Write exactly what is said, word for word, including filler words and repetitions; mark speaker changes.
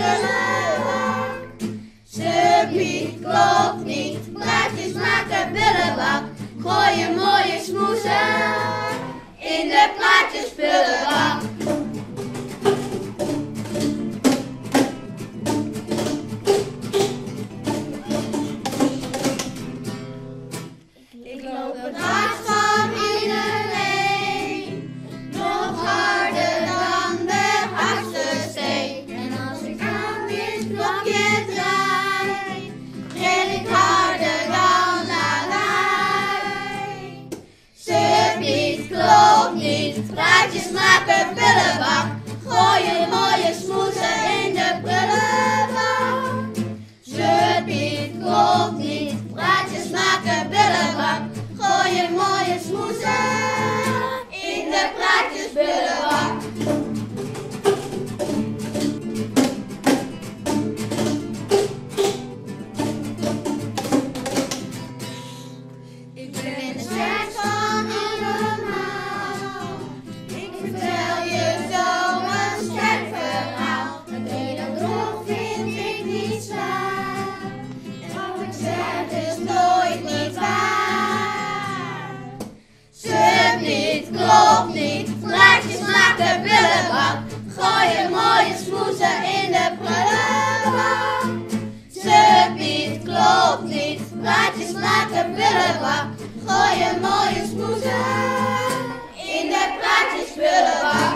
Speaker 1: prullenbak. Subbiet klopt niet, praatjes maken billenbak. Gooi je mooie smoesen in de praatjesprullenbak. Ik loop het hart van iedereen, nog harder dan de hardste steen. En als ik aan dit klokje draai, ril ik harder dan lawaai. Subbiet klopt niet, praatjes maken prullenbak. Gooi je mooie smoesen in de prullenbak. Subbiet klopt niet, praatjes maken prullenbak. Gooi je mooie smoesen in de praatjesprullenbak. Ik ben de zes van allemaal. Ik vertel je zo een sterk verhaal. Het hele droog vind ik niet zwaar. En wat ik zeg is nooit niet waar. Subbiet klopt niet, praatjes maken prullenbak. Gooi je mooie smoesen in de prullenbak. Subbiet klopt niet, praatjes maken prullenbak. Gooi je mooie smoesen in de praatjesprullenbak.